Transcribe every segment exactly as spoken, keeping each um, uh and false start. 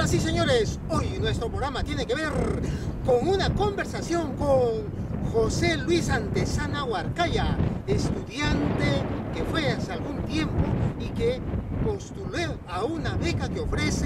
Señoras y señores, hoy nuestro programa tiene que ver con una conversación con José Luis Antesana Huarcaya, estudiante que fue hace algún tiempo y que postuló a una beca que ofrece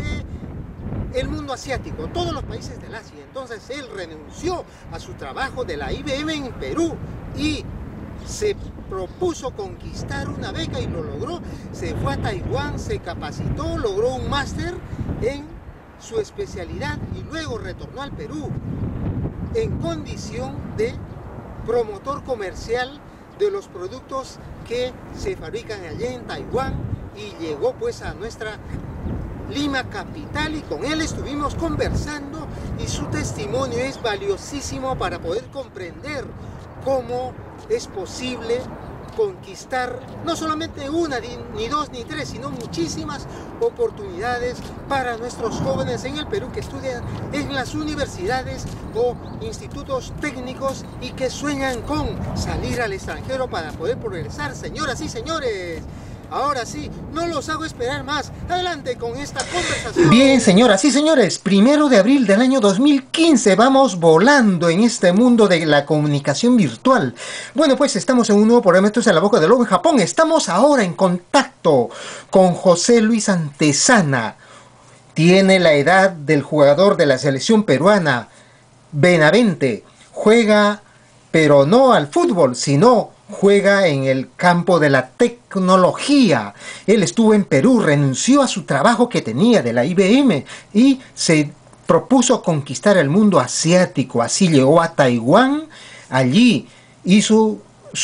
el mundo asiático, todos los países del Asia. Entonces él renunció a su trabajo de la I B M en Perú y se propuso conquistar una beca y lo logró. Se fue a Taiwán, se capacitó, logró un máster en su especialidad y luego retornó al Perú en condición de promotor comercial de los productos que se fabrican allá en Taiwán, y llegó pues a nuestra Lima capital y con él estuvimos conversando y su testimonio es valiosísimo para poder comprender cómo es posible conquistar no solamente una, ni dos, ni tres, sino muchísimas oportunidades para nuestros jóvenes en el Perú que estudian en las universidades o institutos técnicos y que sueñan con salir al extranjero para poder progresar. Señoras y señores, ahora sí, no los hago esperar más. Adelante con esta conversación. Bien, señoras y señores, primero de abril del año dos mil quince, vamos volando en este mundo de la comunicación virtual. Bueno, pues estamos en un nuevo programa, esto es En la Boca del Lobo en Japón. Estamos ahora en contacto con José Luis Antesana. Tiene la edad del jugador de la selección peruana, Benavente. Juega, pero no al fútbol, sino juega en el campo de la tecnología. Él estuvo en Perú, renunció a su trabajo que tenía de la I B M y se propuso conquistar el mundo asiático. Así llegó a Taiwán, allí hizo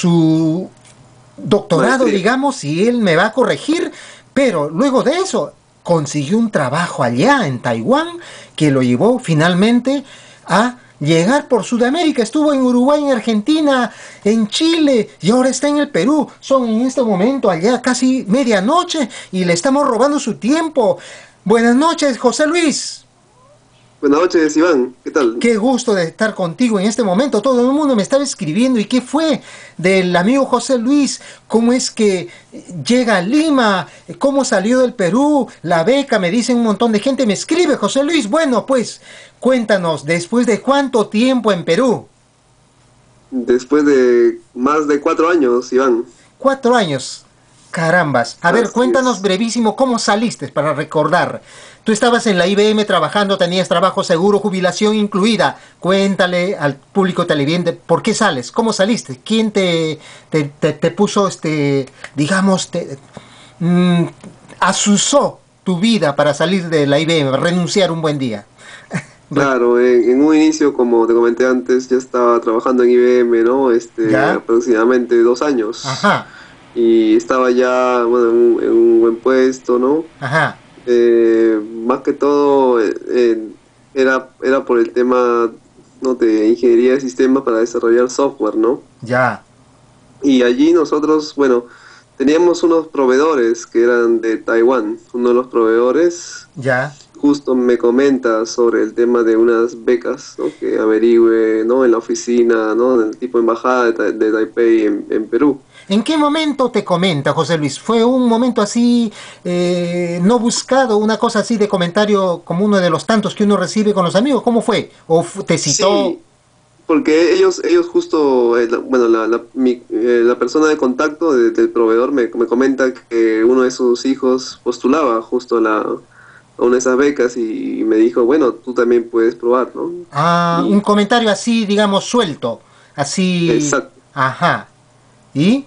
su doctorado, digamos, y él me va a corregir, pero luego de eso consiguió un trabajo allá en Taiwán que lo llevó finalmente a llegar por Sudamérica. Estuvo en Uruguay, en Argentina, en Chile y ahora está en el Perú. Son en este momento allá casi medianoche y le estamos robando su tiempo. Buenas noches, José Luis. Buenas noches, Iván. ¿Qué tal? Qué gusto de estar contigo en este momento. Todo el mundo me estaba escribiendo. ¿Y qué fue del amigo José Luis? ¿Cómo es que llega a Lima? ¿Cómo salió del Perú? La beca, me dicen un montón de gente. Me escribe, José Luis. Bueno, pues, cuéntanos, ¿después de cuánto tiempo en Perú? Después de más de cuatro años, Iván. Cuatro años. Carambas. A ver, cuéntanos brevísimo cómo saliste para recordar. Tú estabas en la I B M trabajando, tenías trabajo seguro, jubilación incluida. Cuéntale al público televidente por qué sales, cómo saliste, quién te, te, te, te puso, este, digamos, te mmm, asusó tu vida para salir de la I B M, renunciar un buen día. Claro, en, en un inicio, como te comenté antes, ya estaba trabajando en I B M, ¿no? Este, aproximadamente dos años. Ajá. Y estaba ya, bueno, en un, en un buen puesto, ¿no? Ajá. Eh, más que todo eh, era, era por el tema, ¿no?, de ingeniería de sistemas para desarrollar software, ¿no? Ya. Y allí nosotros, bueno, teníamos unos proveedores que eran de Taiwán. Uno de los proveedores ya justo me comenta sobre el tema de unas becas, ¿no?, que averigüe, ¿no?, en la oficina, ¿no?, del tipo embajada de, de Taipei en, en Perú. ¿En qué momento te comenta, José Luis? ¿Fue un momento así, eh, no buscado, una cosa así de comentario como uno de los tantos que uno recibe con los amigos? ¿Cómo fue? ¿O te citó? Sí, porque ellos ellos justo, eh, la, bueno, la, la, mi, eh, la persona de contacto de, del proveedor me, me comenta que uno de sus hijos postulaba justo a, la, a una de esas becas y me dijo, bueno, tú también puedes probar, ¿no? Ah, y un comentario así, digamos, suelto, así. Exacto. Ajá. ¿Y?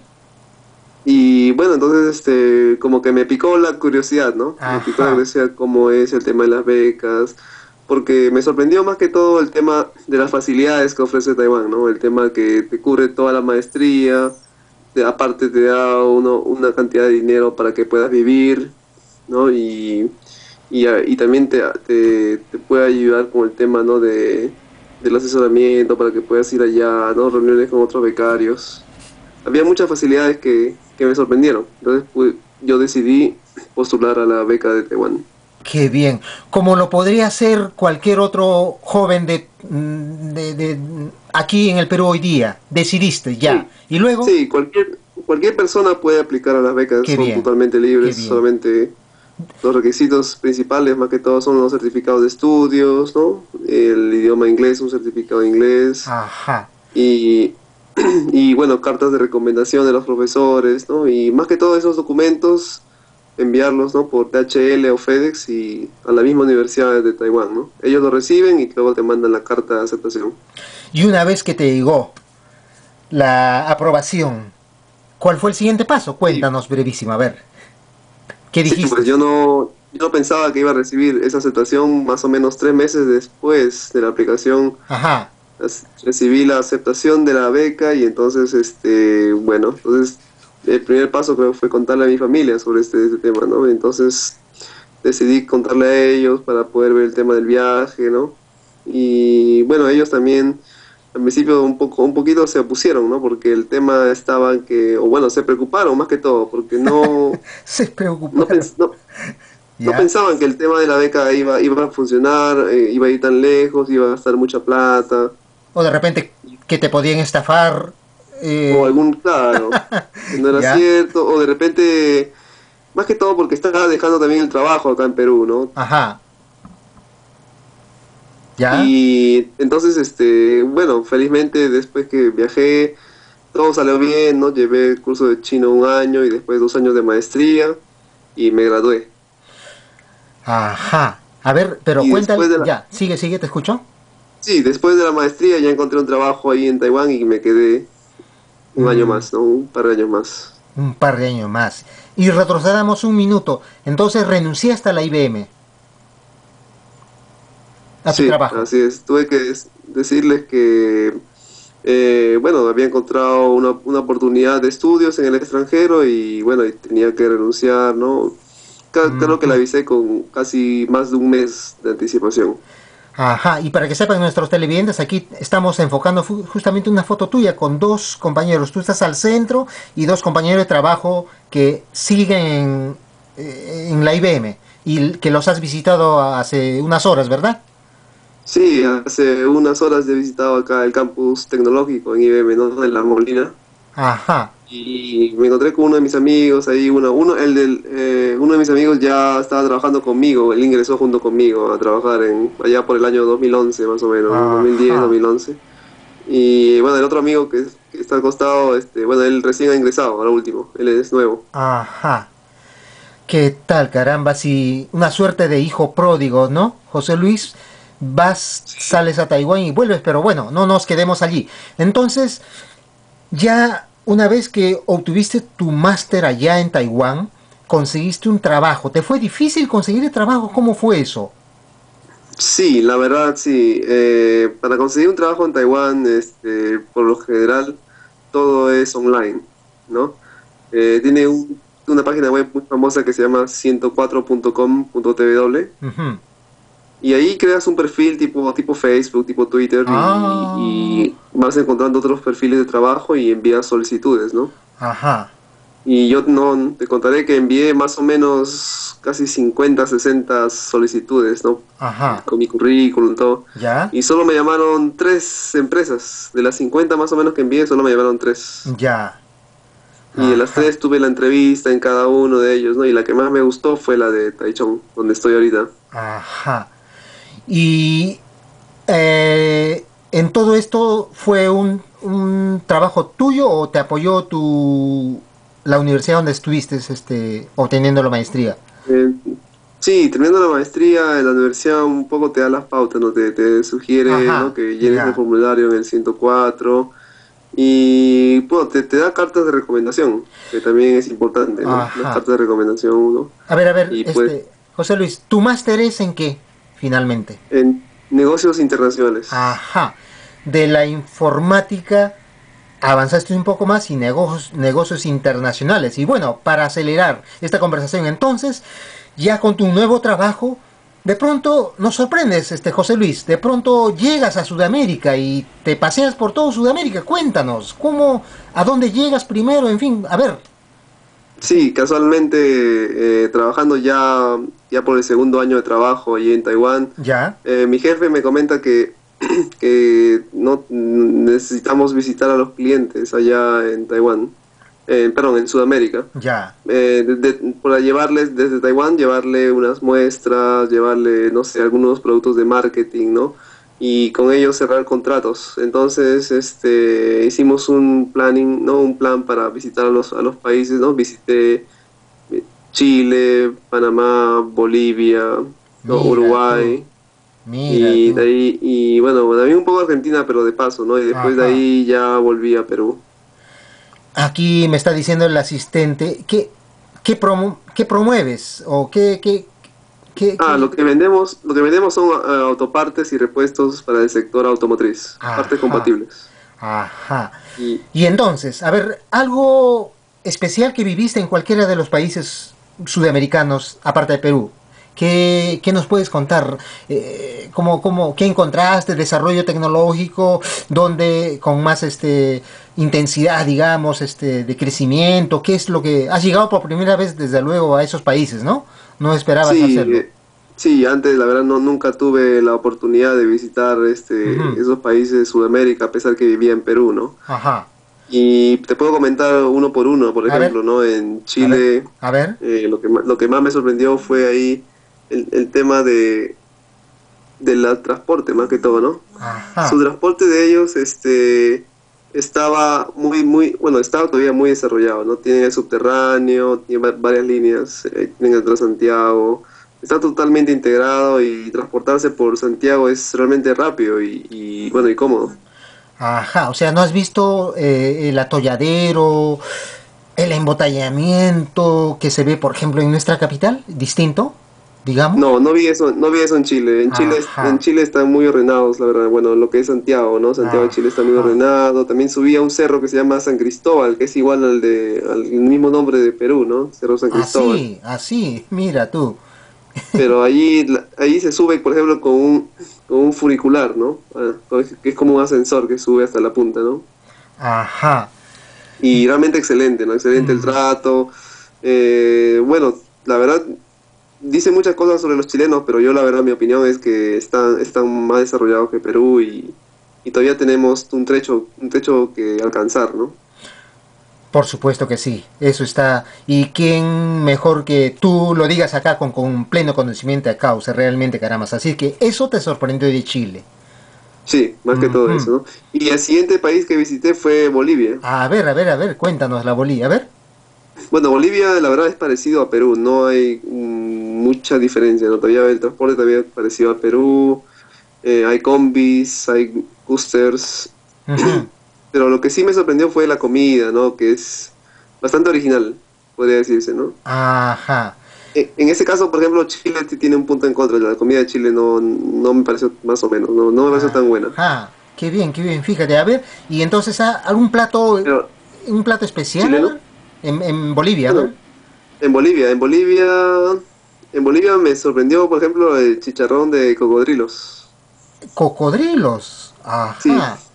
Y bueno, entonces este como que me picó la curiosidad, ¿no? Ajá. Me picó la curiosidad cómo es el tema de las becas, porque me sorprendió más que todo el tema de las facilidades que ofrece Taiwán, ¿no? El tema que te cubre toda la maestría, de, aparte te da uno, una cantidad de dinero para que puedas vivir, ¿no? Y, y, y también te, te, te puede ayudar con el tema, ¿no?, de, del asesoramiento para que puedas ir allá, ¿no? Reuniones con otros becarios. Había muchas facilidades que, que me sorprendieron. Entonces pues, yo decidí postular a la beca de Taiwán. Qué bien. Como lo podría hacer cualquier otro joven de, de, de aquí en el Perú hoy día. Decidiste ya. Sí. ¿Y luego? Sí, cualquier, cualquier persona puede aplicar a las becas. Qué Son bien. Totalmente libres. Solamente Los requisitos principales, más que todo, son los certificados de estudios, ¿no? El idioma inglés, un certificado de inglés. Ajá. Y, y bueno, cartas de recomendación de los profesores, ¿no? Y más que todo esos documentos, enviarlos, ¿no? Por D H L o FedEx y a la misma universidad de Taiwán, ¿no? Ellos lo reciben y luego te mandan la carta de aceptación. Y una vez que te llegó la aprobación, ¿cuál fue el siguiente paso? Sí, Cuéntanos brevísimo, a ver, ¿qué sí, dijiste? pues yo no, yo no pensaba que iba a recibir esa aceptación más o menos tres meses después de la aplicación. Ajá, as- Recibí la aceptación de la beca y entonces, este, bueno, entonces el primer paso creo fue contarle a mi familia sobre este, este tema, ¿no? Entonces decidí contarle a ellos para poder ver el tema del viaje, ¿no? Y bueno, ellos también al principio un poco, un poquito se opusieron, ¿no? Porque el tema estaba en que, o bueno, se preocuparon más que todo, porque no, se no, preocuparon. pens- no, no ¿Ya? pensaban que el tema de la beca iba, iba a funcionar, eh, iba a ir tan lejos, iba a gastar mucha plata. O de repente que te podían estafar. O eh, algún, claro, que no era ¿Ya? cierto, o de repente, más que todo porque estaba dejando también el trabajo acá en Perú, ¿no? Ajá, ¿ya? Y entonces, este, bueno, felizmente después que viajé, todo salió bien, ¿no? Llevé el curso de chino un año y después dos años de maestría y me gradué. Ajá. A ver, pero Y cuéntale, después de la, ya, sigue, sigue, te escucho. sí, después de la maestría ya encontré un trabajo ahí en Taiwán y me quedé un año Mm, más, ¿no? Un par de años más. un par de años más. Y retrocedamos un minuto. Entonces renunciaste a la I B M, a tu Sí, trabajo. así es. Tuve que des- decirles que Eh, bueno, había encontrado una, una oportunidad de estudios en el extranjero y bueno, y tenía que renunciar, ¿no? Ca- Creo que Ujú. la avisé con casi más de un mes de anticipación. Ajá, y para que sepan nuestros televidentes, aquí estamos enfocando fu- justamente una foto tuya con dos compañeros. Tú estás al centro y dos compañeros de trabajo que siguen en, eh, en la I B M y que los has visitado hace unas horas, ¿verdad? Sí, hace unas horas he visitado acá el campus tecnológico en I B M, ¿no? En La Molina. Ajá, Y me encontré con uno de mis amigos ahí, uno, uno, el del, eh, uno de mis amigos ya estaba trabajando conmigo, él ingresó junto conmigo a trabajar en, allá por el año dos mil once más o menos, ¿no? dos mil diez, ajá, dos mil once. Y bueno, el otro amigo que, que está al costado, este, bueno, él recién ha ingresado, ahora último, él es nuevo. ajá. ¿Qué tal, caramba? Si una suerte de hijo pródigo, ¿no? José Luis, vas, sales a Taiwán y vuelves, pero bueno, no nos quedemos allí. Entonces, ya una vez que obtuviste tu máster allá en Taiwán, conseguiste un trabajo. ¿Te fue difícil conseguir el trabajo? ¿Cómo fue eso? Sí, la verdad, sí. Eh, para conseguir un trabajo en Taiwán, este, por lo general, todo es online, ¿no? Eh, tiene un- una página web muy famosa que se llama ciento cuatro punto com punto t w Ujú. y ahí creas un perfil tipo, tipo Facebook, tipo Twitter y, Ah, y vas encontrando otros perfiles de trabajo y envías solicitudes, ¿no? ajá, Y yo no te contaré que envié más o menos casi cincuenta sesenta solicitudes, ¿no? ajá, Con mi currículum, todo. ya, Y solo me llamaron tres empresas. De las cincuenta más o menos que envié, solo me llamaron tres. ya, Y de las ajá, tres tuve la entrevista en cada uno de ellos, ¿no? Y la que más me gustó fue la de Taichung, donde estoy ahorita. ajá. Y eh, en todo esto fue un, un trabajo tuyo o te apoyó tu la universidad donde estuviste este, obteniendo la maestría. Eh, sí, terminando la maestría en la universidad un poco te da las pautas, ¿no? Te, te sugiere, ¿no? Ajá, Que llenes el ya, formulario en el ciento cuatro y bueno, te, te da cartas de recomendación, que también es importante, ¿no? Las ajá. cartas de recomendación, ¿no? A ver, a ver, Y pues este, José Luis, ¿tu máster es en qué, finalmente? en negocios internacionales. Ajá. De la informática avanzaste un poco más y negocios, negocios internacionales. Y bueno, para acelerar esta conversación entonces, ya con tu nuevo trabajo, de pronto nos sorprendes, este José Luis, de pronto llegas a Sudamérica y te paseas por todo Sudamérica. Cuéntanos, ¿cómo, a dónde llegas primero? En fin, a ver, Sí, casualmente eh, trabajando ya, ya por el segundo año de trabajo allí en Taiwán, ya, eh, mi jefe me comenta que, que no necesitamos visitar a los clientes allá en Taiwán. eh, perdón, en Sudamérica. Ya. Eh, de- de- para llevarles desde Taiwán, llevarle unas muestras, llevarle, no sé, algunos productos de marketing, ¿no? Y con ellos cerrar contratos. Entonces, este, hicimos un planning, ¿no? Un plan para visitar a los, a los países, ¿no? Visité eh, Chile, Panamá, Bolivia, ¿no? Mira tú, Uruguay. mira Y de tú. ahí, y bueno, también un poco Argentina, pero de paso, ¿no? Y después de Ajá. ahí ya volví a Perú. Aquí me está diciendo el asistente, ¿qué, qué, promu- qué promueves? ¿O qué, qué, qué, Ah, lo qué? que vendemos, lo que vendemos son ah, autopartes y repuestos para el sector automotriz, partes Ajá, compatibles. ajá. Y Y entonces, a ver, algo especial que viviste en cualquiera de los países sudamericanos, aparte de Perú. ¿Qué, qué nos puedes contar? Eh, ¿cómo, cómo, ¿Qué encontraste? ¿Desarrollo tecnológico? ¿Dónde con más este, intensidad, digamos, este, de crecimiento? ¿Qué es lo que... Has llegado por primera vez, desde luego, a esos países, ¿no? No esperabas sí, hacerlo. eh, sí, antes la verdad no nunca tuve la oportunidad de visitar este Ujú. esos países de Sudamérica a pesar que vivía en Perú, ¿no? Ajá. Y te puedo comentar uno por uno, por A ver, ejemplo, ¿no? En a ver, Chile, a ver. eh, lo que ma- lo que más me sorprendió fue ahí el, el tema de del transporte más que todo, ¿no? Su Ajá. transporte de ellos, este, estaba muy, muy, bueno, estaba todavía muy desarrollado, ¿no? Tienen el subterráneo, tiene va- varias líneas, eh, tienen el Transantiago, está totalmente integrado y transportarse por Santiago es realmente rápido y, y, bueno, y cómodo. Ajá, o sea, ¿no has visto eh, el atolladero, el embotellamiento que se ve, por ejemplo, en nuestra capital? Distinto, digamos. No, no vi eso, no vi eso en Chile. En Chile, es- en Ajá, Chile están muy ordenados, la verdad. Bueno, lo que es Santiago, ¿no? Santiago de Chile está muy ajá. ordenado. También subí a un cerro que se llama San Cristóbal, que es igual al de, al mismo nombre de Perú, ¿no? Cerro San Cristóbal. Así, así, mira tú. Pero allí, la- allí se sube, por ejemplo, con un, con un funicular, ¿no? Ah, que es como un ascensor que sube hasta la punta, ¿no? Ajá. Y realmente excelente, ¿no? Excelente el Mm, trato. Eh, bueno, la verdad, dice muchas cosas sobre los chilenos, pero yo la verdad mi opinión es que están, están más desarrollados que Perú y, y todavía tenemos un trecho, un trecho que alcanzar, ¿no? por supuesto que sí, eso está. ¿Y quién mejor que tú lo digas acá con, con pleno conocimiento de causa, realmente, caramba? Así que eso te sorprendió de Chile. Sí, más que todo Ujú. eso, ¿no? Y el siguiente país que visité fue Bolivia. A ver, a ver, a ver, cuéntanos la Bolivia, a ver. Bueno, Bolivia la verdad es parecido a Perú, no hay mm, mucha diferencia, ¿no? Todavía el transporte todavía es parecido a Perú, eh, hay combis, hay boosters, Ujú. pero lo que sí me sorprendió fue la comida, ¿no? Que es bastante original, podría decirse, ¿no? Ajá. En, en ese caso, por ejemplo, Chile sí tiene un punto en contra, la comida de Chile no, no me pareció más o menos, no, no me pareció tan buena. Ajá. Qué bien, qué bien. Fíjate, a ver. Y entonces, ¿ah, ¿algún plato, Pero, un plato especial, a ¿chileno? ver? En, en Bolivia, a ver. Bueno, en Bolivia, en Bolivia, en Bolivia me sorprendió, por ejemplo, el chicharrón de cocodrilos. Cocodrilos. Sí, Ajá.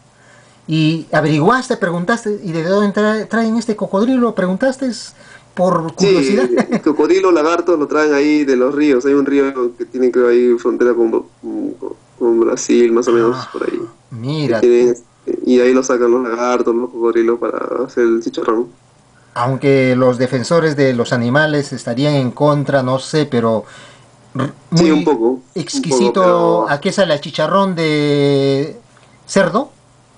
Y averiguaste, preguntaste, ¿y de dónde tra- traen este cocodrilo? ¿Preguntaste por curiosidad? sí, cocodrilo, lagartos lo traen ahí de los ríos. Hay un río que tiene, creo, ahí frontera con, con- con Brasil, más o menos por ahí. Ajá. Que Mira tienen, tú. este, y ahí lo sacan los lagartos, los cocodrilos para hacer el chicharrón. Aunque los defensores de los animales estarían en contra, no sé, pero r- Sí, un muy poco, un poco, exquisito. pero Aquí sale el chicharrón de cerdo.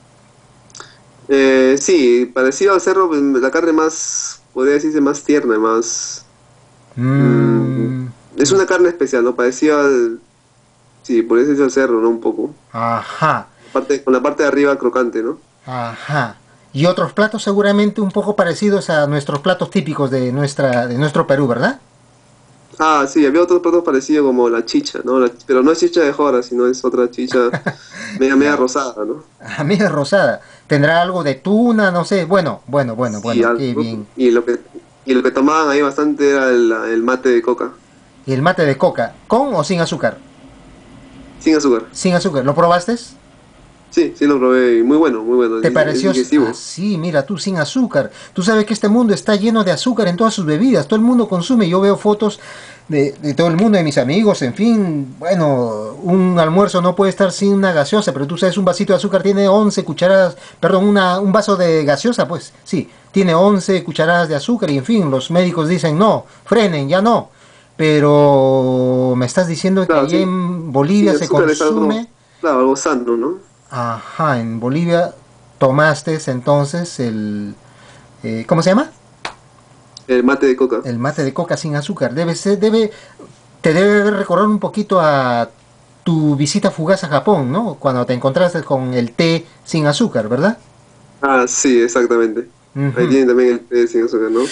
eh, sí, parecido al cerro, pues, la carne más, podría decirse más tierna, más... mm, Mm, es una carne especial, ¿no? Parecido al... Sí, podría decirse al cerro, ¿no? Un poco. ajá, Parte, con la parte de arriba crocante, ¿no? ajá. Y otros platos seguramente un poco parecidos a nuestros platos típicos de nuestra de nuestro Perú, ¿verdad? Ah, sí, había otros platos parecidos como la chicha, ¿no? La- pero no es chicha de jora, sino es otra chicha media, media Ya. rosada, ¿no? A mí es rosada. ¿Tendrá algo de tuna? No sé. Bueno, bueno, bueno, Sí, bueno, qué algo. bien. Y lo que, y lo que tomaban ahí bastante era el, el mate de coca, ¿Y el mate de coca? ¿Con o sin azúcar? sin azúcar. Sin azúcar. ¿Lo probaste? Sí, sí lo probé, y muy bueno, muy bueno, ¿Te es, es pareció digestivo. así? Mira, tú sin azúcar. Tú sabes que este mundo está lleno de azúcar en todas sus bebidas. Todo el mundo consume. Yo veo fotos de, de todo el mundo, de mis amigos, en fin. Bueno, un almuerzo no puede estar sin una gaseosa, pero tú sabes, un vasito de azúcar tiene once cucharadas, perdón, una, un vaso de gaseosa, pues sí, tiene once cucharadas de azúcar y en fin, los médicos dicen no, frenen, ya no. Pero me estás diciendo que Claro, allí sí. en Sí, Bolivia el se azúcar es algo, consume, claro, algo sano, ¿no? ajá, en Bolivia tomaste entonces el, eh, ¿cómo se llama? El mate de coca. El mate de coca sin azúcar. Debe ser, debe, te debe recordar un poquito a tu visita fugaz a Japón, ¿no? Cuando te encontraste con el té sin azúcar, ¿verdad? Ah, sí, exactamente. Ahí Ujú. tienen también el té sin azúcar, ¿no?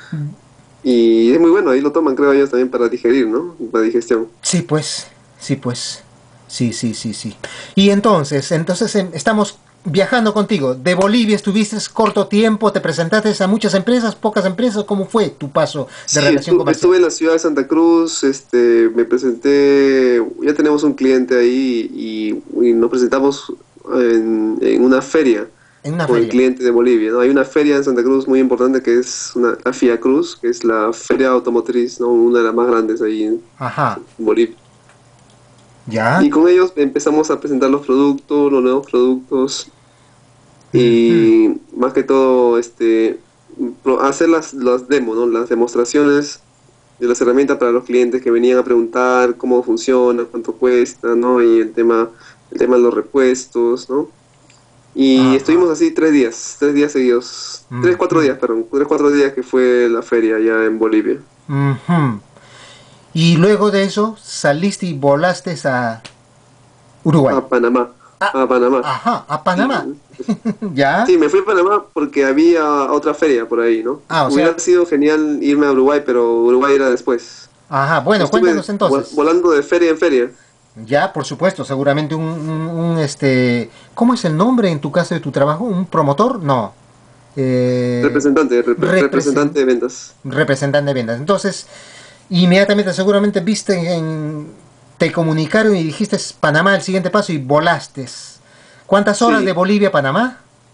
Y es muy bueno, ahí lo toman, creo ellos, también para digerir, ¿no? Para digestión. Sí, pues, sí, pues. Sí, sí, sí, sí. Y entonces, entonces em, estamos viajando contigo. De Bolivia estuviste corto tiempo, te presentaste a muchas empresas, pocas empresas. ¿Cómo fue tu paso de Sí, relación estu- comercial? estuve en la ciudad de Santa Cruz, este, me presenté, ya tenemos un cliente ahí y, y nos presentamos en, en una feria En una con el feria. cliente de Bolivia, ¿no? Hay una feria en Santa Cruz muy importante que es una, la FIA Cruz, que es la feria automotriz, ¿no? Una de las más grandes ahí en Ajá. Bolivia. ¿Ya? Y con ellos empezamos a presentar los productos, los nuevos productos Ujú. y más que todo este, pro- hacer las, las demos, ¿no? Las demostraciones de las herramientas para los clientes que venían a preguntar cómo funciona, cuánto cuesta, ¿no? Y el tema, el tema de los repuestos, ¿no? Y estuvimos Ajá. así tres días, tres días seguidos, tres, cuatro Ujú. días, perdón, tres, cuatro días que fue la feria allá en Bolivia. Ujú. Y luego de eso saliste y volaste a Uruguay. A Panamá, Ah, a Panamá. ajá, a Panamá. Sí, ¿Ya? sí, me fui a Panamá porque había otra feria por ahí, ¿no? Ah, o sea, Hubiera sido genial irme a Uruguay, pero Uruguay era después. ajá, bueno, Estuve cuéntanos vol- entonces. volando de feria en feria. Ya, por supuesto, seguramente un, un- un, este, ¿cómo es el nombre en tu caso de tu trabajo? ¿Un promotor? No. Eh, Representante, repre- represen- representante de ventas. representante de ventas. Entonces, inmediatamente seguramente viste en, te comunicaron y dijiste Panamá el siguiente paso y volaste. ¿Cuántas horas de Sí, Bolivia a Panamá?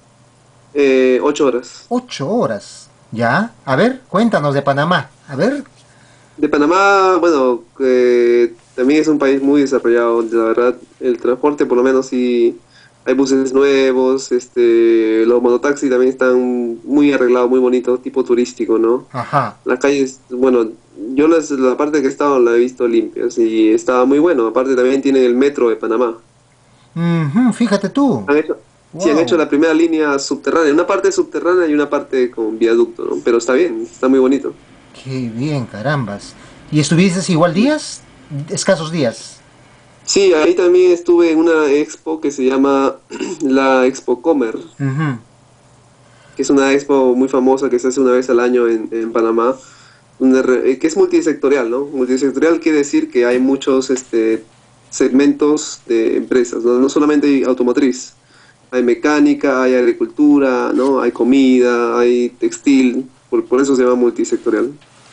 eh, ocho horas. Ocho horas. ¿Ya? A ver, cuéntanos de Panamá. A ver. De Panamá, bueno, eh, también es un país muy desarrollado, la verdad. El transporte, por lo menos, sí, hay buses nuevos, este, los mototaxis también están muy arreglados, muy bonitos, tipo turístico, ¿no? Ajá. Las calles, bueno, yo las- la parte que he estado la he visto limpias y estaba muy bueno. Aparte también tienen el metro de Panamá. Ujú, fíjate tú. Han hecho, sí, han hecho Wow. la primera línea subterránea, una parte subterránea y una parte con viaducto, ¿no? Pero está bien, está muy bonito. Qué bien, carambas. ¿Y estuviste igual días? Escasos días. Sí, ahí también estuve en una expo que se llama la Expo Comer, Ujú. que es una expo muy famosa que se hace una vez al año en, en Panamá, donde re- eh, que es multisectorial, ¿no? Multisectorial quiere decir que hay muchos este, segmentos de empresas, ¿no? No solamente hay automotriz, hay mecánica, hay agricultura, ¿no? Hay comida, hay textil, por, por eso se llama multisectorial.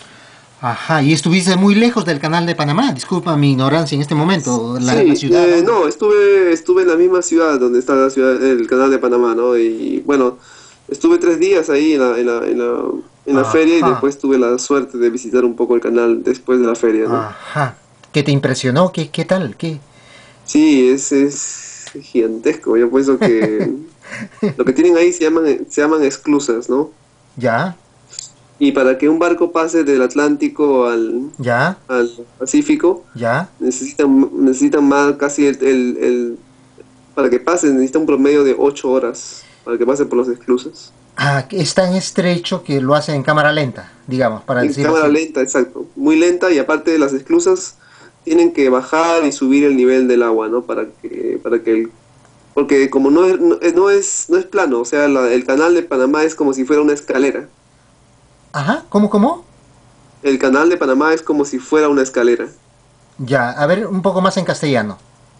Ajá, y estuviste muy lejos del canal de Panamá. Disculpa mi ignorancia en este momento. La, la Sí, ciudad eh, donde. no, estuve, estuve en la misma ciudad donde está la ciudad, el canal de Panamá, ¿no? Y bueno, estuve tres días ahí en la, en la, en la, en la feria y Ajá, después tuve la suerte de visitar un poco el canal después de la feria, ¿no? ajá. ¿Qué te impresionó? ¿Qué, qué tal? ¿Qué? Sí, es, es gigantesco. Yo pienso que lo que tienen ahí se llaman, se llaman esclusas, ¿no? ¿Ya? Y para que un barco pase del Atlántico al, ¿Ya? al Pacífico, ¿Ya? necesitan, necesitan más casi el, el, el- para que pase, necesita un promedio de ocho horas para que pase por los esclusas. Ah, que es tan estrecho que lo hace en cámara lenta, digamos, para En decirlo cámara así. lenta, exacto. Muy lenta y aparte de las esclusas tienen que bajar y subir el nivel del agua, ¿no? Para que, para que el, porque como no es, no, es, no es no es plano, o sea, la- el canal de Panamá es como si fuera una escalera. Ajá, ¿cómo, cómo? El canal de Panamá es como si fuera una escalera. Ya, a ver, un poco más en castellano.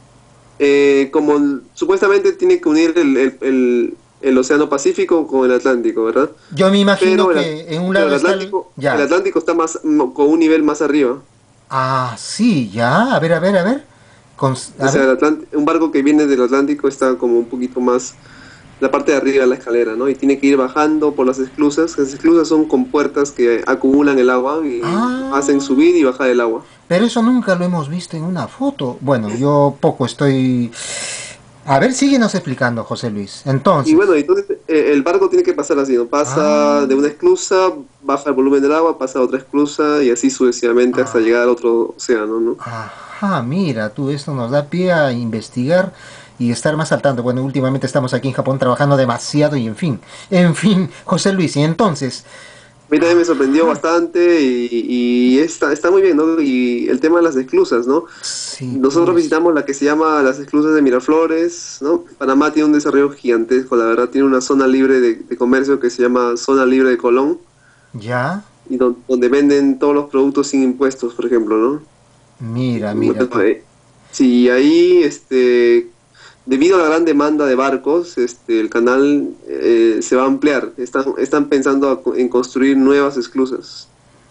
Eh, como el- supuestamente tiene que unir el, el, el, el Océano Pacífico con el Atlántico, ¿verdad? Yo me imagino Pero el, que en un pero lado el está el... Atlántico, el Ya. Atlántico está más con un nivel más arriba. Ah, sí, ya. A ver, a ver, a ver. Con- O a sea, ver. el Atlant- un barco que viene del Atlántico está como un poquito más la parte de arriba de la escalera, ¿no? Y tiene que ir bajando por las esclusas. Las esclusas son compuertas que acumulan el agua y Ah, hacen subir y bajar el agua. pero eso nunca lo hemos visto en una foto. Bueno, yo poco estoy... A ver, síguenos explicando, José Luis. Y Entonces, bueno, entonces eh, el barco tiene que pasar así, ¿no? Pasa de ah, una esclusa, baja el volumen del agua, pasa a otra esclusa y así sucesivamente hasta ah, llegar al otro océano, ¿no? ajá, mira, tú, esto nos da pie a investigar y estar más al tanto. Bueno, últimamente estamos aquí en Japón trabajando demasiado y en fin, en fin, José Luis, y entonces, A mí también me sorprendió ajá, bastante y, y está, está muy bien, ¿no? Y el tema de las esclusas, ¿no? sí, Nosotros pues, visitamos la que se llama las esclusas de Miraflores, ¿no? Panamá tiene un desarrollo gigantesco, la verdad, tiene una zona libre de, de comercio que se llama Zona Libre de Colón, ya, y don- donde venden todos los productos sin impuestos, por ejemplo, ¿no? mira, mira Bueno, tú. eh, sí, ahí, este, debido a la gran demanda de barcos, este, el canal eh, se va a ampliar. Están, están pensando a co- en construir nuevas esclusas.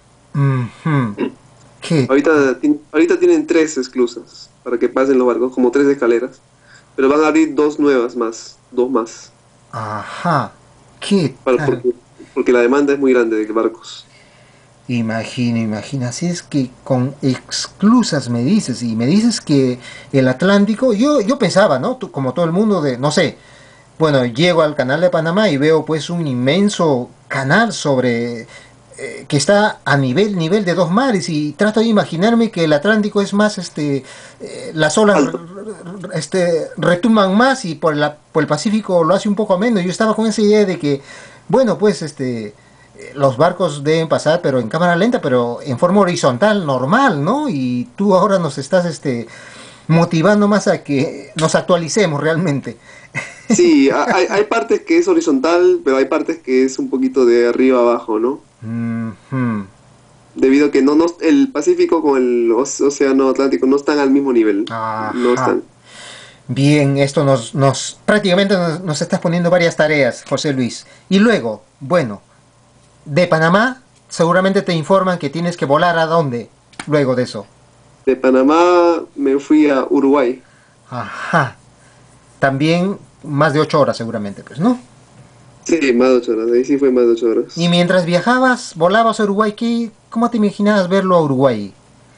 Ujú, ¿qué? Ahorita, tien- ahorita tienen tres esclusas para que pasen los barcos, como tres escaleras. Pero van a abrir dos nuevas más, dos más, Ajá, ¿qué para, tal? porque, porque la demanda es muy grande de barcos. Imagino, imagino. Así es que con exclusas me dices, y me dices que el Atlántico, yo, yo pensaba, ¿no? Tú, como todo el mundo de, no sé, bueno, llego al canal de Panamá y veo pues un inmenso canal sobre eh, que está a nivel nivel de dos mares y trato de imaginarme que el Atlántico es más este eh, las olas r- Alto. r- este retumban más y por la, por el Pacífico lo hace un poco menos. Yo estaba con esa idea de que bueno, pues este eh, los barcos deben pasar pero en cámara lenta, pero en forma horizontal normal, ¿no? Y tú ahora nos estás este motivando más a que nos actualicemos realmente. Sí, ha- hay, hay partes que es horizontal, pero hay partes que es un poquito de arriba abajo, ¿no? Ujú. Debido a que no, no el Pacífico con el Oce- Océano Atlántico no están al mismo nivel, no Ajá. están. Bien, esto nos, nos prácticamente nos, nos estás poniendo varias tareas, José Luis. Y luego, bueno, de Panamá seguramente te informan que tienes que volar a dónde luego de eso. De Panamá me fui a Uruguay. Ajá. También más de ocho horas seguramente, pues, ¿no? Sí, más de ocho horas, ahí sí fue más de ocho Y horas. mientras viajabas, volabas a Uruguay, ¿qué, ¿cómo te imaginabas verlo a Uruguay?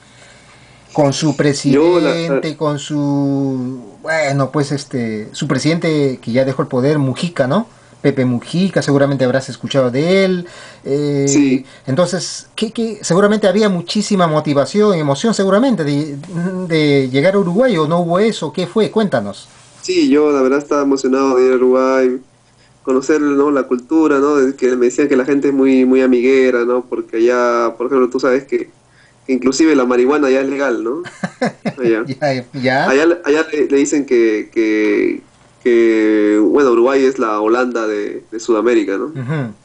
Con su Yo, la, la- presidente, con su, bueno, pues este, su presidente que ya dejó el poder, Mujica, ¿no? Pepe Mujica, seguramente habrás escuchado de él. Eh, sí, entonces, ¿qué, qué? Seguramente había muchísima motivación, emoción seguramente de, de llegar a Uruguay, ¿o no hubo eso? ¿Qué fue? Cuéntanos. sí, yo la verdad estaba emocionado de ir a Uruguay, conocer, ¿no? La cultura, ¿no? De que me decían que la gente es muy, muy amiguera, ¿no? Porque allá, por ejemplo, tú sabes que, que inclusive la marihuana ya es legal, ¿no? Allá. Ya, ya. Allá, allá le, le dicen que, que, que, bueno, Uruguay es la Holanda de, de Sudamérica, ¿no? Ujú.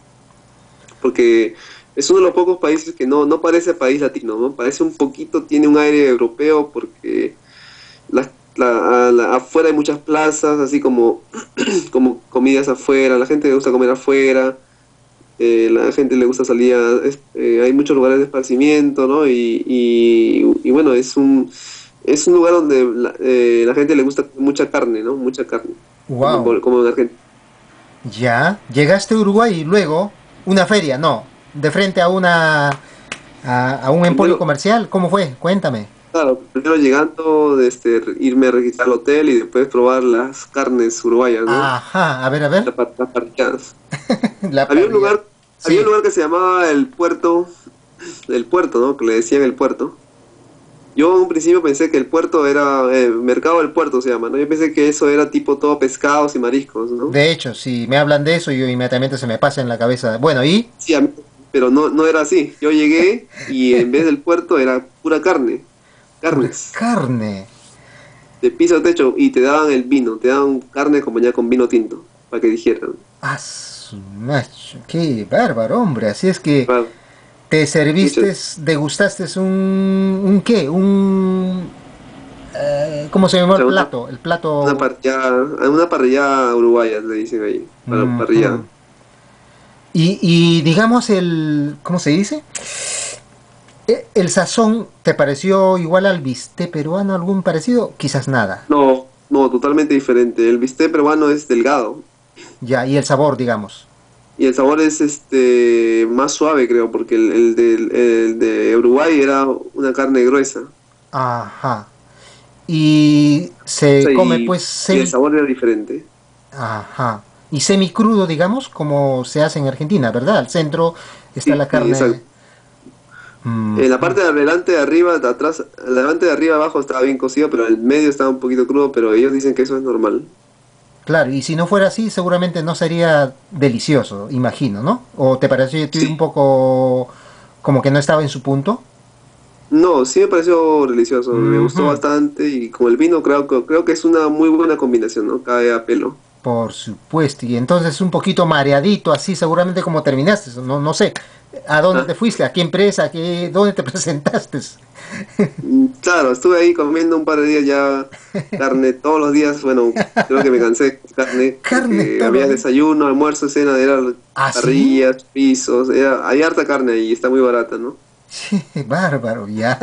Porque es uno de los pocos países que no, no parece país latino, ¿no? Parece un poquito, tiene un aire europeo porque las- la- a- la- afuera hay muchas plazas, así como, como comidas afuera, la gente le gusta comer afuera, eh, la gente le gusta salir, a- es- eh, hay muchos lugares de esparcimiento, ¿no? Y, y, y bueno, es un, es un lugar donde la, eh, la gente le gusta mucha carne, ¿no? Mucha carne, como, Wow. por- como en Argentina. Ya. Llegaste a Uruguay y luego una feria, no. De frente a una a, a un emporio Primero, comercial. ¿Cómo fue? Cuéntame. claro, primero llegando, este, irme a registrar al hotel y después probar las carnes uruguayas, ¿no? Ajá, a ver, a ver. Las, par- las parrilladas. La Había un parrilla. lugar, había un Sí. lugar que se llamaba el puerto, el puerto, ¿no? Que le decían el puerto. Yo en un principio pensé que el puerto era, eh, mercado del puerto se llama, ¿no? Yo pensé que eso era tipo todo pescados y mariscos, ¿no? De hecho, si me hablan de eso, yo inmediatamente se me pasa en la cabeza. Bueno, ¿y? Sí, a mí- pero no, no era así. Yo llegué y en vez del puerto era pura carne, Pura carnes, carne. de piso a techo, y te daban el vino, te daban carne acompañada con vino tinto, para que dijeran. Ah, su macho. Qué bárbaro, hombre. Así es que Claro, te pucha, serviste, degustaste un... ¿Un qué? Un... eh, ¿cómo se llamó el pucha, una, plato? El una plato... parrillada, una parrillada uruguaya le dicen ahí, para parrillada. Ujú. Y, y digamos el... ¿Cómo se dice? E- ¿El sazón te pareció igual al bistec peruano? ¿Algún parecido? Quizás nada. No, no, totalmente diferente. El bistec peruano es delgado. Ya, y el sabor, digamos. Y el sabor es este más suave, creo, porque el, el, del- el de Uruguay era una carne gruesa. Ajá. Y se come Y, pues y el semi... sabor era diferente. Ajá. Y semi crudo, digamos, como se hace en Argentina, ¿verdad? Al centro está Sí, la sí, carne. exacto. En la Ujú. parte de adelante, de arriba, de atrás, la parte de arriba abajo estaba bien cocido, pero el medio estaba un poquito crudo, pero ellos dicen que eso es normal. Claro, y si no fuera así, seguramente no sería delicioso, imagino, ¿no? ¿O te pareció a ti un Sí, poco como que no estaba en su punto? no, sí me pareció delicioso, me gustó Ujú. bastante y con el vino creo, que- creo que es una muy buena combinación, ¿no? Cae a pelo. Por supuesto, y entonces un poquito mareadito, así seguramente como terminaste, no, no sé, ¿a dónde te Ah, fuiste? ¿A qué empresa? ¿A qué, dónde te presentaste? mm, claro, estuve ahí comiendo un par de días ya carne todos los días, bueno, creo que me cansé de carne Carne porque todos los había días. desayuno, almuerzo, cena, era ¿Ah, sí? parrillas, pisos, era, hay harta carne ahí y está muy barata, ¿no? Sí, bárbaro, ya.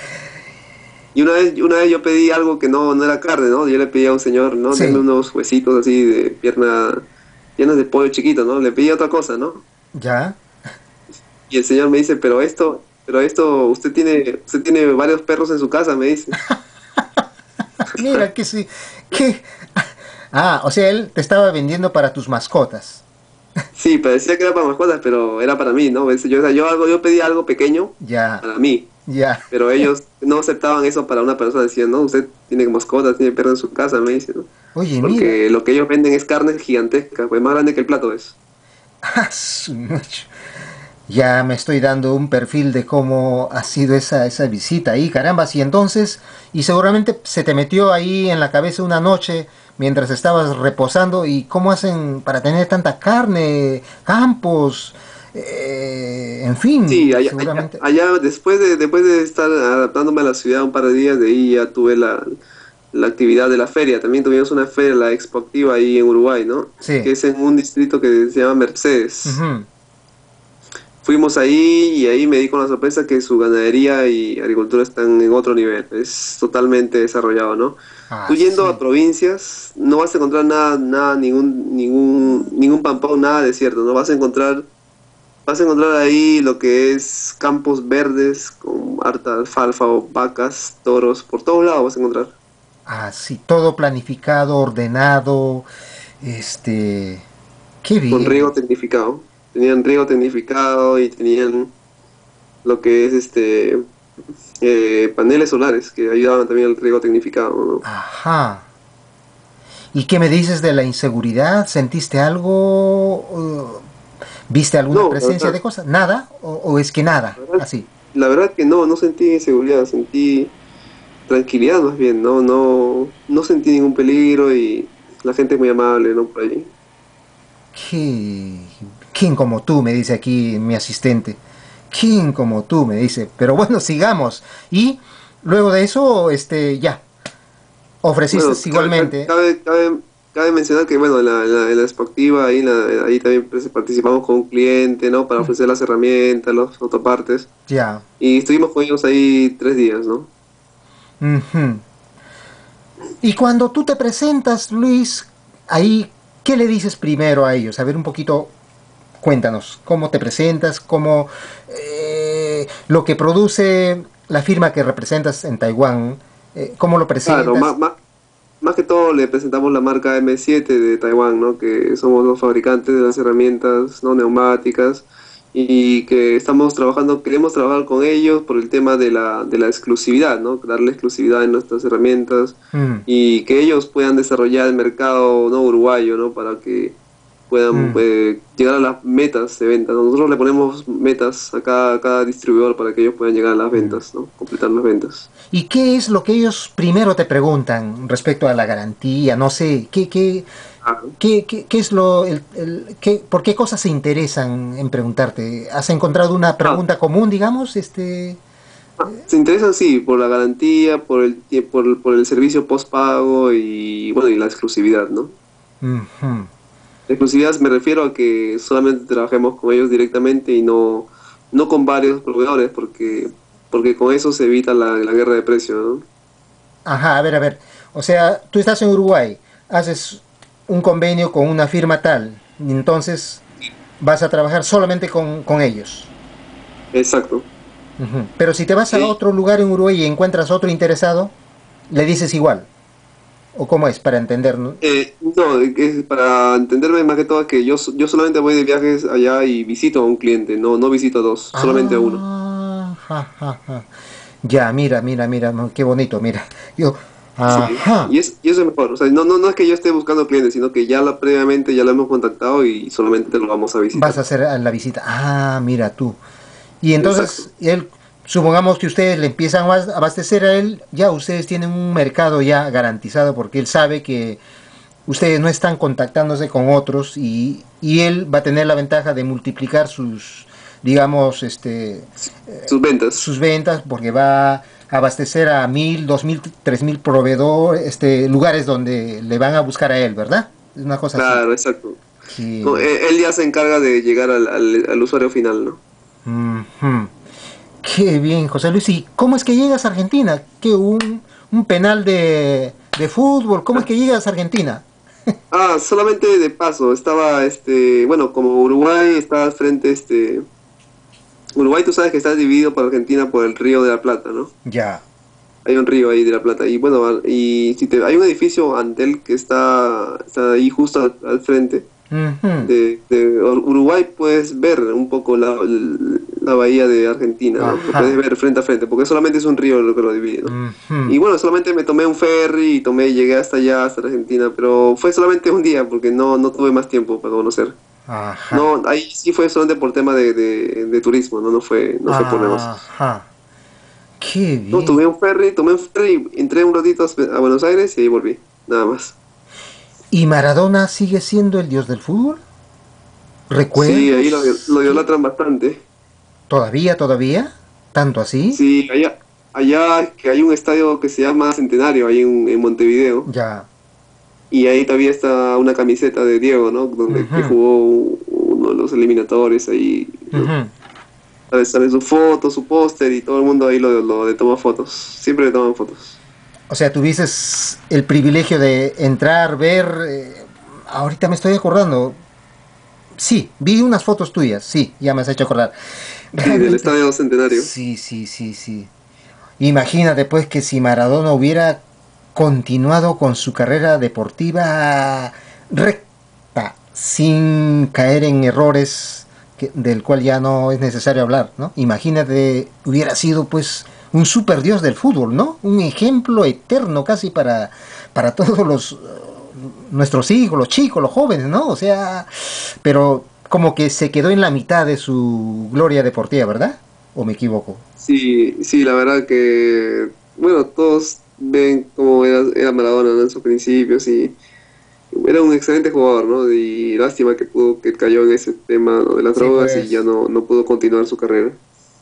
Y una vez, una vez yo pedí algo que no, no era carne, ¿no? Yo le pedí a un señor, ¿no? Deme Sí, unos huesitos así de pierna, piernas de pollo chiquito, ¿no? Le pedí otra cosa, ¿no? ya. Y el señor me dice, pero esto, pero esto, usted tiene, usted tiene varios perros en su casa, me dice. Mira que sí, que... Ah, o sea, él te estaba vendiendo para tus mascotas. Sí, parecía que era para mascotas, pero era para mí, ¿no? Es- Yo, o sea, yo, algo, yo pedí algo pequeño Ya, para mí, ya. pero ellos no aceptaban eso para una persona. Decían, no, usted tiene mascotas, tiene perro en su casa, me dice, ¿no? Oye, mira. Porque lo que ellos venden es carne gigantesca, pues más grande que el plato es. Ah, su mecha. Ya me estoy dando un perfil de cómo ha sido esa, esa visita ahí, caramba. Y entonces, y seguramente se te metió ahí en la cabeza una noche mientras estabas reposando. ¿Y cómo hacen para tener tanta carne, campos? Eh, en Sí, fin, allá, allá, seguramente. allá después de, después de estar adaptándome a la ciudad un par de días, de ahí ya tuve la, la actividad de la feria. También tuvimos una feria, la Expo Activa ahí en Uruguay, ¿no? Sí. Que es en un distrito que se llama Mercedes. Ujú. Fuimos ahí y ahí me di con la sorpresa que su ganadería y agricultura están en otro nivel. Es totalmente desarrollado, ¿no? Ah, Tú yendo a sí. provincias no vas a encontrar nada, nada, ningún, ningún, ningún pampón, nada desierto, ¿no? Vas a encontrar Vas a encontrar ahí lo que es campos verdes con harta alfalfa o vacas, toros, por todos lados vas a encontrar. Ah, sí. Todo planificado, ordenado. Este. Qué Con bien. riego tecnificado. Tenían riego tecnificado y tenían lo que es este eh, paneles solares que ayudaban también al riego tecnificado, ¿no? Ajá. ¿Y qué me dices de la inseguridad? ¿Sentiste algo? Uh, ¿Viste alguna No, la presencia verdad, de cosas? ¿Nada? ¿O, o es que nada? la verdad, Así. la verdad que no, no sentí inseguridad, sentí tranquilidad más bien, no, no, no sentí ningún peligro y la gente es muy amable, ¿no? Por allí. ¿Qué? ¿Quién como tú? Me dice aquí mi asistente. ¿Quién como tú? Me dice. Pero bueno, sigamos. Y luego de eso, este, ya. Ofreciste Bueno, cabe, ca- igualmente. cabe, cabe, cabe mencionar que, bueno, en la, en la, en la expectativa, ahí, en la- ahí también pues, participamos con un cliente, ¿no? Para ofrecer las herramientas, los autopartes. Ya. Y estuvimos con ellos ahí tres días, ¿no? Ujú. Y cuando tú te presentas, Luis, ahí, ¿qué le dices primero a ellos? A ver un poquito, cuéntanos, ¿cómo te presentas? ¿Cómo eh, lo que produce la firma que representas en Taiwán? Eh, ¿Cómo lo Claro, presentas? más, más, más que todo le presentamos la marca M siete de Taiwán, ¿no? Que somos los fabricantes de las herramientas no neumáticas y que estamos trabajando, queremos trabajar con ellos por el tema de la, de la exclusividad, ¿no? Darle exclusividad en nuestras herramientas Mm, y que ellos puedan desarrollar el mercado no uruguayo, ¿no? Para que puedan mm. eh, llegar a las metas de venta. Nosotros le ponemos metas a cada, a cada distribuidor para que ellos puedan llegar a las ventas, ¿no? Completar las ventas. ¿Y qué es lo que ellos primero te preguntan respecto a la garantía? No sé, ¿qué, qué, qué, qué, qué es lo, el, el- qué, por qué cosas se interesan en preguntarte? ¿Has encontrado una Ah, pregunta común, digamos? Este, ah, se interesan, sí, por la garantía, por el, tie- por, el- por el servicio postpago y, bueno, y la exclusividad, ¿no? ujú. La exclusividad me refiero a que solamente trabajemos con ellos directamente y no, no con varios proveedores, porque, porque con eso se evita la, la guerra de precios, ¿no? Ajá, a ver, a ver. O sea, tú estás en Uruguay, haces, un convenio con una firma tal, y entonces vas a trabajar solamente con, con ellos. Exacto. Uh-huh. Pero si te vas Sí. a otro lugar en Uruguay y encuentras otro interesado, le dices igual. ¿O cómo es para entender, no? Eh, no, es para entenderme más que todo que yo, yo solamente voy de viajes allá y visito a un cliente, no, no visito a dos, solamente a uno. Ah, ja, ja, ja. Ya, mira, mira, mira, no, qué bonito, mira. Yo, Sí, ajá, y, es, y eso es mejor, o sea, no, no, no es que yo esté buscando clientes, sino que ya la, previamente ya lo hemos contactado y solamente lo vamos a vas visitar. a hacer la visita. Ah, mira tú. Y Exacto. entonces, él, supongamos que ustedes le empiezan a abastecer a él, ya ustedes tienen un mercado ya garantizado porque él sabe que ustedes no están contactándose con otros y, y él va a tener la ventaja de multiplicar sus, digamos, este, Sus ventas. sus ventas porque va a abastecer a mil, dos mil, tres mil proveedores, este, lugares donde le van a buscar a él, ¿verdad? Es una cosa así. Claro, exacto. Qué No, bien. él, él ya se encarga de llegar al, al, al usuario final, ¿no? Uh-huh. Qué bien, José Luis. ¿Y cómo es que llegas a Argentina? ¿Qué, un, un penal de, de fútbol? ¿Cómo es que llegas a Argentina? Ah, solamente de paso, estaba, este, bueno, como Uruguay está al frente, este, Uruguay tú sabes que está dividido por Argentina por el Río de la Plata, ¿no? Ya. Hay un río ahí de la Plata y bueno, y si te, hay un edificio Antel que está, está ahí justo al, al frente Uh-huh. de, de Uruguay, puedes ver un poco la, la bahía de Argentina, ¿no? Lo puedes Ajá. ver frente a frente, porque solamente es un río lo que lo divide, ¿no? Uh-huh. Y bueno, solamente me tomé un ferry y tomé, llegué hasta allá, hasta Argentina, pero fue solamente un día porque no, no tuve más tiempo para conocer. Ajá. No, ahí sí fue solamente por tema de, de, de turismo, ¿no? No fue, no fue por negocios. Ajá. Qué No, bien. tomé un ferry, tomé un ferry, entré un ratito a Buenos Aires y ahí volví, nada más. ¿Y Maradona sigue siendo el dios del fútbol? Sí, ahí lo, ¿Recuerdos? lo ¿Qué? idolatran bastante. ¿Todavía, todavía? ¿Tanto así? Sí, allá, allá que hay un estadio que se llama Centenario, ahí en, en Montevideo, Ya. y ahí todavía está una camiseta de Diego, ¿no? Donde que Uh-huh. jugó uno de los eliminatorios ahí, ¿no? Uh-huh. Sale, sale su foto, su póster y todo el mundo ahí lo, lo le toma fotos. Siempre le toman fotos. O sea, tuviste el privilegio de entrar, ver... eh, ahorita me estoy acordando. Sí, vi unas fotos tuyas. Sí, ya me has hecho acordar. Sí, del Realmente. Estadio Centenario. Sí, sí, sí, sí. Imagínate pues que si Maradona hubiera continuado con su carrera deportiva recta, sin caer en errores que, del cual ya no es necesario hablar, ¿no? Imagínate, hubiera sido pues un super dios del fútbol, ¿no? Un ejemplo eterno casi para, para todos los uh, nuestros hijos, los chicos, los jóvenes, ¿no? O sea, pero como que se quedó en la mitad de su gloria deportiva, ¿verdad? ¿O me equivoco? Sí, sí, la verdad que, bueno, todos ven cómo era, era Maradona, ¿no? En sus principios y era un excelente jugador, ¿no? Y lástima que pudo, que cayó en ese tema, ¿no? De las Sí, drogas y ya pues. no, no pudo continuar su carrera.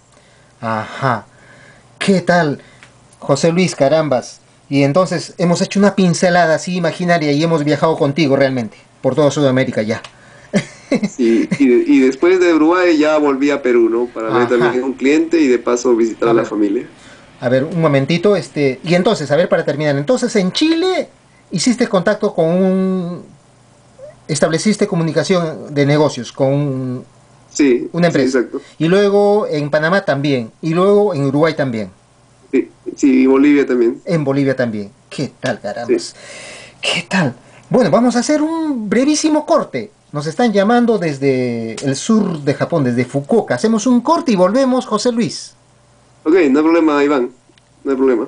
Ajá. ¿Qué tal, José Luis Carambas? Y entonces hemos hecho una pincelada así imaginaria y hemos viajado contigo realmente, por toda Sudamérica ya. Sí, y, de- y después de Uruguay ya volví a Perú, ¿no? Para ver Ajá. también a un cliente y de paso visitar A a la ver, familia. a ver, un momentito, este, y entonces, a ver, para terminar, entonces en Chile hiciste contacto con un, estableciste comunicación de negocios con un- Sí, una sí, empresa, exacto. y luego en Panamá también, y luego en Uruguay también, Sí, sí, y Bolivia también. en Bolivia también. ¿Qué tal, Sí. carambas? ¿Qué tal? Bueno, vamos a hacer un brevísimo corte. Nos están llamando desde el sur de Japón, desde Fukuoka. Hacemos un corte y volvemos, José Luis. Ok, no hay problema, Iván. No hay problema.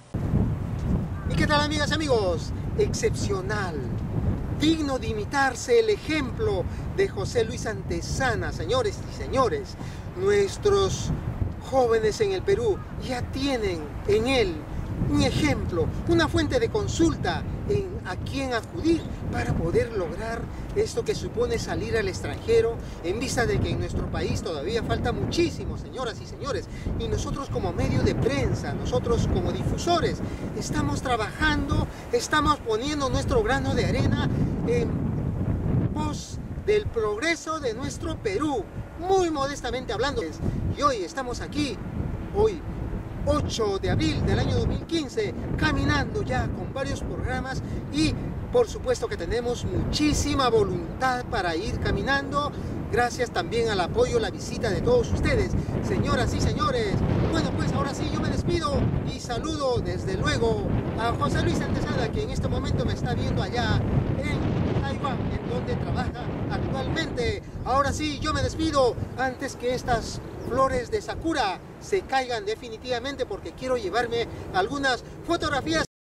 ¿Y qué tal, amigas y amigos? Excepcional. Digno de imitarse el ejemplo de José Luis Antesana, señores y señores. Nuestros jóvenes en el Perú ya tienen en él un ejemplo, una fuente de consulta en a quién acudir para poder lograr esto que supone salir al extranjero, en vista de que en nuestro país todavía falta muchísimo, señoras y señores, y nosotros como medio de prensa, nosotros como difusores, estamos trabajando, estamos poniendo nuestro grano de arena en pos del progreso de nuestro Perú, muy modestamente hablando. Y hoy estamos aquí, hoy ocho de abril del año dos mil quince, caminando ya con varios programas y Por supuesto que tenemos muchísima voluntad para ir caminando, gracias también al apoyo, la visita de todos ustedes. Señoras y señores, bueno, pues ahora sí yo me despido y saludo desde luego a José Luis Antesana, que en este momento me está viendo allá en Taiwán, en donde trabaja actualmente. Ahora sí yo me despido antes que estas flores de sakura se caigan definitivamente, porque quiero llevarme algunas fotografías.